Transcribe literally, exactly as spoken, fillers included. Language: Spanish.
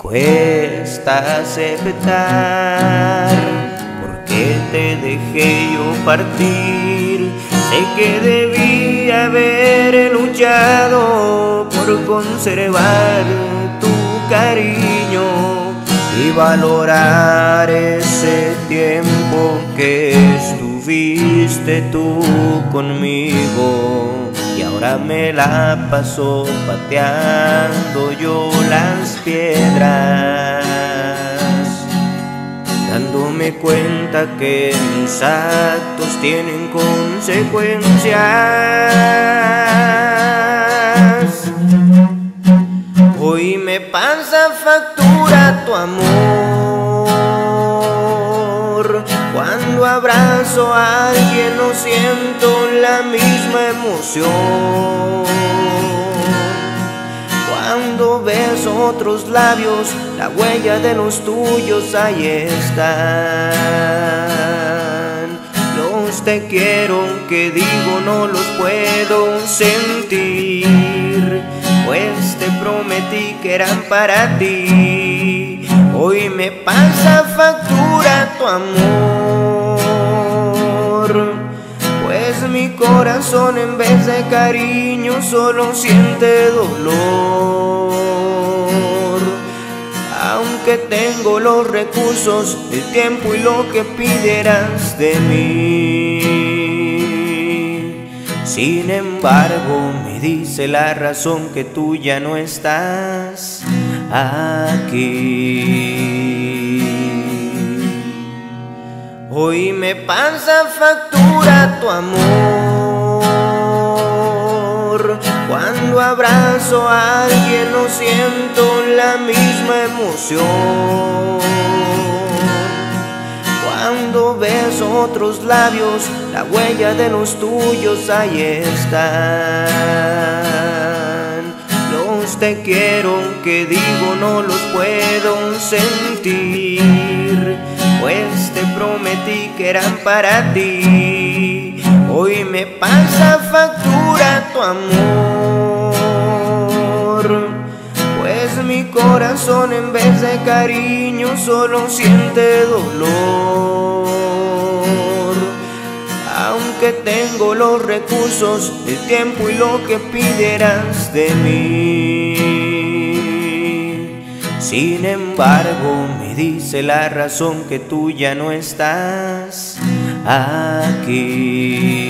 cuesta aceptar, porque te dejé yo partir. Sé que debí haber luchado por conservar tu cariño y valorar ese tiempo que estuviste tú conmigo. Y ahora me la paso pateando yo las piedras, dándome cuenta que mis actos tienen consecuencias. Hoy me pasa factura tu amor. Cuando abrazo a alguien no siento la misma emoción. Cuando beso otros labios, la huella de los tuyos ahí están. Los te quiero que digo no los puedo sentir, pues te prometí que eran para ti. Hoy me pasa factura tu amor, pues mi corazón en vez de cariño solo siente dolor. Aunque tengo los recursos, el tiempo y lo que pidieras de mí, sin embargo me dice la razón que tú ya no estás aquí. Hoy me pasa factura tu amor. Cuando abrazo a alguien no siento la misma emoción. Cuando beso otros labios, la huella de los tuyos ahí están. Los te quiero que digo no los puedo sentir, pues te prometí que eran para ti. Hoy me pasa factura tu amor, pues mi corazón en vez de cariño solo siente dolor. Aunque tengo los recursos, el tiempo y lo que pidieras de mí, sin embargo me dice la razón que tú ya no estás aquí.